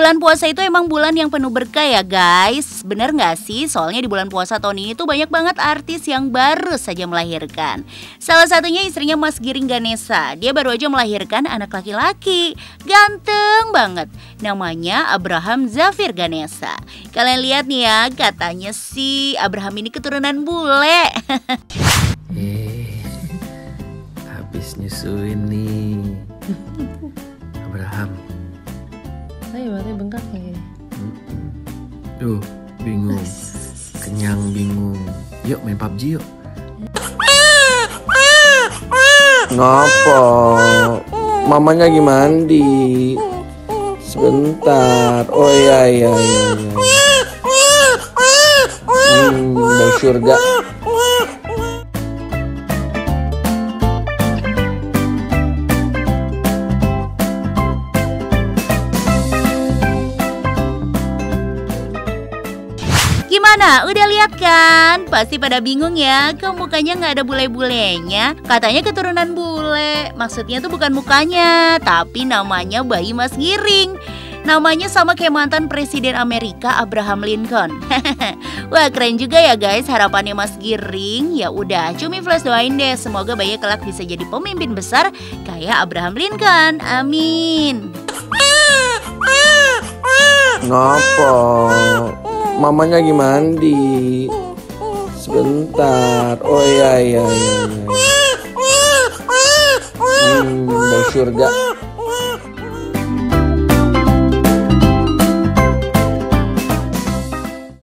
Bulan puasa itu emang bulan yang penuh berkah ya guys. Bener gak sih? Soalnya di bulan puasa tahun ini tuh banyak banget artis yang baru saja melahirkan. Salah satunya istrinya Mas Giring Ganesha. Dia baru aja melahirkan anak laki-laki. Ganteng banget. Namanya Abraham Zafir Ganesha. Kalian lihat nih ya, katanya sih Abraham ini keturunan bule. Habis nyusuin nih Abraham. Saya berarti bengkak ya. Duh, bingung. Kenyang bingung. Yuk main PUBG yuk. Ngapa? Mamanya lagi mandi. Sebentar. Oh iya. Bau surga. Gimana? Udah lihat kan? Pasti pada bingung ya, kok mukanya nggak ada bule-bulenya? Katanya keturunan bule. Maksudnya tuh bukan mukanya, tapi namanya bayi Mas Giring. Namanya sama kayak mantan Presiden Amerika Abraham Lincoln. Wah, keren juga ya guys harapannya Mas Giring. Ya udah, Cumi Flash doain deh, semoga bayi kelak bisa jadi pemimpin besar kayak Abraham Lincoln. Amin. Ngapa? Mamanya lagi mandi. Sebentar. Oh iya. Bau surga.